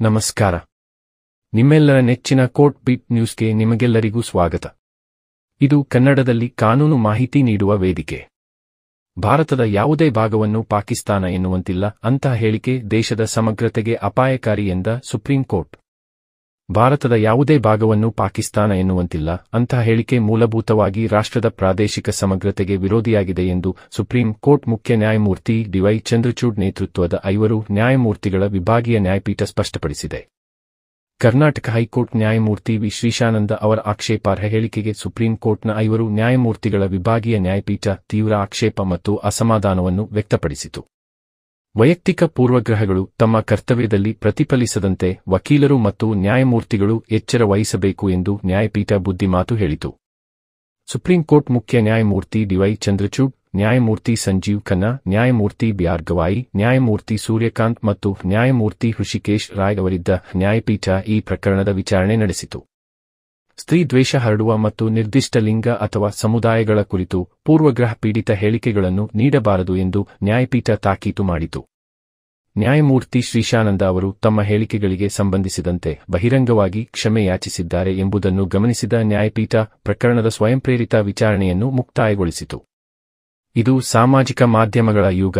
ನಮಸ್ಕಾರ. ನಿಮ್ಮೆಲ್ಲರ ನೆಚ್ಚಿನ ಕೋರ್ಟ್ ಬೀಟ್ ನ್ಯೂಸ್ಗೆ ನಿಮಗೆಲ್ಲರಿಗೂ ಸ್ವಾಗತ. ಇದು ಕನ್ನಡದಲ್ಲಿ ಕಾನೂನು ಮಾಹಿತಿ ನೀಡುವ ವೇದಿಕೆ. ಭಾರತದ ಯಾವುದೇ ಭಾಗವನ್ನು ಪಾಕಿಸ್ತಾನ ಎನ್ನುವಂತಿಲ್ಲ ಅಂತಹ ಹೇಳಿಕೆ ದೇಶದ ಸಮಗ್ರತೆಗೆ ಅಪಾಯಕಾರಿ ಎಂದ ಸುಪ್ರೀಂ ಕೋರ್ಟ್. ಭಾರತದ ಯಾವುದೇ ಭಾಗವನ್ನು ಪಾಕಿಸ್ತಾನ ಎನ್ನುವಂತಿಲ್ಲ ಅಂತಹ ಹೇಳಿಕೆ ಮೂಲಭೂತವಾಗಿ ರಾಷ್ಟ್ರದ ಪ್ರಾದೇಶಿಕ ಸಮಗ್ರತೆಗೆ ವಿರೋಧಿಯಾಗಿದೆ ಎಂದು ಸುಪ್ರೀಂ ಕೋರ್ಟ್ ಮುಖ್ಯ ನ್ಯಾಯಮೂರ್ತಿ ಡಿವೈ ಚಂದ್ರಚೂಡ್ ನೇತೃತ್ವದ 5 ನ್ಯಾಯಮೂರ್ತಿಗಳ ವಿಭಾಗೀಯ ನ್ಯಾಯಪೀಠ ಸ್ಪಷ್ಟಪಡಿಸಿದೆ. ಕರ್ನಾಟಕ ಹೈಕೋರ್ಟ್ ನ್ಯಾಯಮೂರ್ತಿ ವಿ. ಶ್ರೀಶಾನಂದ ಅವರ ಆಕ್ಷೇಪಾರ್ಹ ಹೇಳಿಕೆಗೆ ಸುಪ್ರೀಂ ಕೋರ್ಟ್ನ 5 ನ್ಯಾಯಮೂರ್ತಿಗಳ ವಿಭಾಗೀಯ ನ್ಯಾಯಪೀಠ ತೀವ್ರ ಆಕ್ಷೇಪ ಮತ್ತು ಅಸಮಾಧಾನವನ್ನು ವ್ಯಕ್ತಪಡಿಸಿತು. ವೈಯಕ್ತಿಕ ಪೂರ್ವಗ್ರಹಗಳು ತಮ್ಮ ಕರ್ತವ್ಯದಲ್ಲಿ ಪ್ರತಿಫಲಿಸದಂತೆ ವಕೀಲರು ಮತ್ತು ನ್ಯಾಯಮೂರ್ತಿಗಳು ಎಚ್ಚರ ವಹಿಸಬೇಕು ಎಂದು ನ್ಯಾಯಪೀಠ ಬುದ್ಧಿಮಾತು ಹೇಳಿತು. ಸುಪ್ರೀಂ ಕೋರ್ಟ್ ಮುಖ್ಯ ನ್ಯಾಯಮೂರ್ತಿ ಡಿವೈ ಚಂದ್ರಚೂಡ್, ನ್ಯಾಯಮೂರ್ತಿ ಸಂಜೀವ್ ಖನ್ನಾ, ನ್ಯಾಯಮೂರ್ತಿ ಬಿಆರ್ ಗವಾಯಿ, ನ್ಯಾಯಮೂರ್ತಿ ಸೂರ್ಯಕಾಂತ್ ಮತ್ತು ನ್ಯಾಯಮೂರ್ತಿ ಹೃಷಿಕೇಶ್ ರಾಯ್ ಅವರಿದ್ದ ನ್ಯಾಯಪೀಠ ಈ ಪ್ರಕರಣದ ವಿಚಾರಣೆ ನಡೆಸಿತು. ಸ್ತ್ರೀ ದ್ವೇಷ ಹರಡುವ ಮತ್ತು ನಿರ್ದಿಷ್ಟ ಲಿಂಗ ಅಥವಾ ಸಮುದಾಯಗಳ ಕುರಿತು ಪೂರ್ವಗ್ರಹ ಪೀಡಿತ ಹೇಳಿಕೆಗಳನ್ನು ನೀಡಬಾರದು ಎಂದು ನ್ಯಾಯಪೀಠ ತಾಕೀತು ಮಾಡಿತು. ನ್ಯಾಯಮೂರ್ತಿ ಶ್ರೀಶಾನಂದ ಅವರು ತಮ್ಮ ಹೇಳಿಕೆಗಳಿಗೆ ಸಂಬಂಧಿಸಿದಂತೆ ಬಹಿರಂಗವಾಗಿ ಕ್ಷಮೆ ಯಾಚಿಸಿದ್ದಾರೆ ಎಂಬುದನ್ನು ಗಮನಿಸಿದ ನ್ಯಾಯಪೀಠ ಪ್ರಕರಣದ ಸ್ವಯಂಪ್ರೇರಿತ ವಿಚಾರಣೆಯನ್ನು ಮುಕ್ತಾಯಗೊಳಿಸಿತು. ಇದು ಸಾಮಾಜಿಕ ಮಾಧ್ಯಮಗಳ ಯುಗ.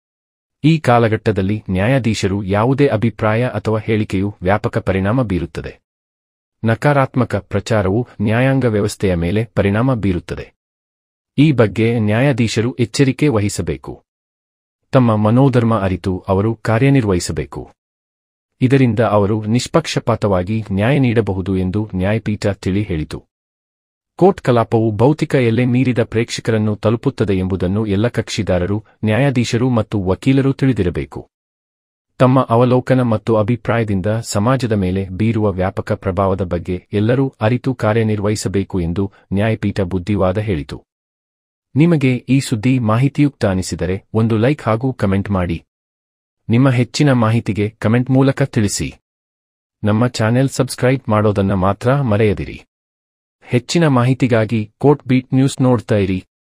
ಈ ಕಾಲಘಟ್ಟದಲ್ಲಿ ನ್ಯಾಯಾಧೀಶರು ಯಾವುದೇ ಅಭಿಪ್ರಾಯ ಅಥವಾ ಹೇಳಿಕೆಯು ವ್ಯಾಪಕ ಪರಿಣಾಮ ಬೀರುತ್ತದೆ. ನಕಾರಾತ್ಮಕ ಪ್ರಚಾರವು ನ್ಯಾಯಾಂಗ ವ್ಯವಸ್ಥೆಯ ಮೇಲೆ ಪರಿಣಾಮ ಬೀರುತ್ತದೆ. ಈ ಬಗ್ಗೆ ನ್ಯಾಯಾಧೀಶರು ಎಚ್ಚರಿಕೆ ವಹಿಸಬೇಕು. ತಮ್ಮ ಮನೋಧರ್ಮ ಅರಿತು ಅವರು ಕಾರ್ಯನಿರ್ವಹಿಸಬೇಕು. ಇದರಿಂದ ಅವರು ನಿಷ್ಪಕ್ಷಪಾತವಾಗಿ ನ್ಯಾಯ ನೀಡಬಹುದು ಎಂದು ನ್ಯಾಯಪೀಠ ತಿಳಿ ಹೇಳಿತು. ಕೋರ್ಟ್ ಕಲಾಪವು ಭೌತಿಕ ಎಲ್ಲೆ ಮೀರಿದ ಪ್ರೇಕ್ಷಕರನ್ನು ತಲುಪುತ್ತದೆ ಎಂಬುದನ್ನು ಎಲ್ಲ ಕಕ್ಷಿದಾರರು, ನ್ಯಾಯಾಧೀಶರು ಮತ್ತು ವಕೀಲರು ತಿಳಿದಿರಬೇಕು. ತಮ್ಮ ಅವಲೋಕನ ಮತ್ತು ಅಭಿಪ್ರಾಯದಿಂದ ಸಮಾಜದ ಮೇಲೆ ಬೀರುವ ವ್ಯಾಪಕ ಪ್ರಭಾವದ ಬಗ್ಗೆ ಎಲ್ಲರೂ ಅರಿತು ಕಾರ್ಯನಿರ್ವಹಿಸಬೇಕು ಎಂದು ನ್ಯಾಯಪೀಠ ಬುದ್ಧಿವಾದ ಹೇಳಿತು. ನಿಮಗೆ ಈ ಸುದ್ದಿ ಮಾಹಿತಿಯುಕ್ತ ಅನಿಸಿದರೆ ಒಂದು ಲೈಕ್ ಹಾಗೂ ಕಮೆಂಟ್ ಮಾಡಿ. ನಿಮ್ಮ ಹೆಚ್ಚಿನ ಮಾಹಿತಿಗೆ ಕಮೆಂಟ್ ಮೂಲಕ ತಿಳಿಸಿ. ನಮ್ಮ ಚಾನೆಲ್ ಸಬ್ಸ್ಕ್ರೈಬ್ ಮಾಡೋದನ್ನ ಮಾತ್ರ ಮರೆಯದಿರಿ. ಹೆಚ್ಚಿನ ಮಾಹಿತಿಗಾಗಿ ಕೋರ್ಟ್ ಬೀಟ್ ನ್ಯೂಸ್ ನೋಡ್ತಾ ಇರಿ.